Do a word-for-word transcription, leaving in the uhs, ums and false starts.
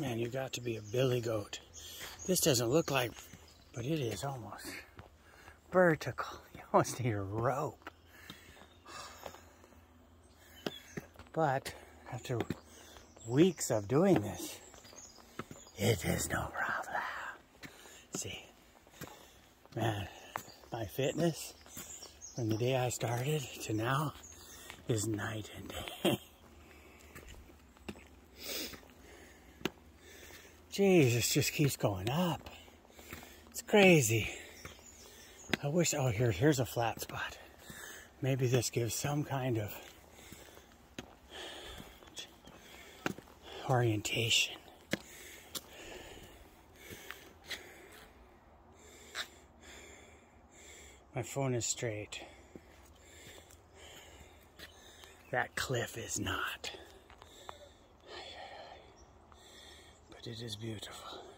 Man, you got to be a billy goat. This doesn't look like, but it is almost vertical. You almost need a rope. But after weeks of doing this, it is no problem. See, man, my fitness from the day I started to now is night and day. Jeez, this just keeps going up. It's crazy. I wish, oh, here, here's a flat spot. Maybe this gives some kind of orientation. My phone is straight. That cliff is not. But it is beautiful.